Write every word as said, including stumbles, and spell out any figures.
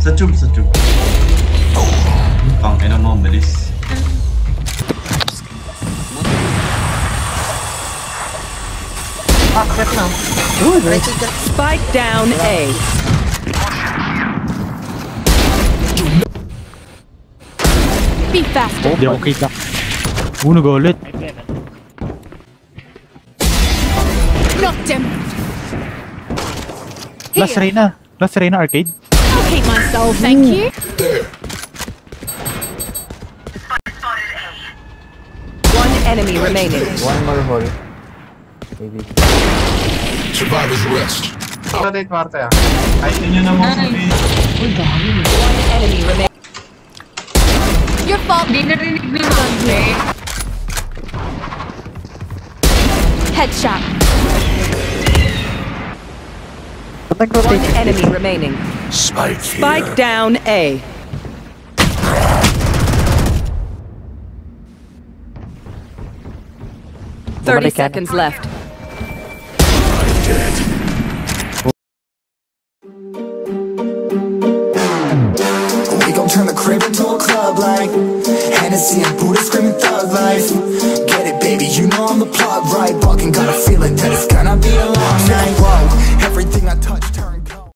Sa tube, sa tube. Pang ina mo, bilis. Ah, set na. Spike down A. Be faster. Hindi ako kita. Uh, nag-ulit. Knocked him. Last Reyna. Last Reyna arcade. I'll keep my soul, thank you. One enemy remaining. One more hole. Maybe. Survivor's rest. Rotate Marte ah. Ay, yun yun naman sabihin. One enemy remaining. Your fault. Hindi narinig na Marte. Headshot. Protect One rotate. enemy remaining. Spike Spike here. down A. Thirty Bumalik yan. seconds left. I'm dead. We gon' turn the crib into a club like Hennessy and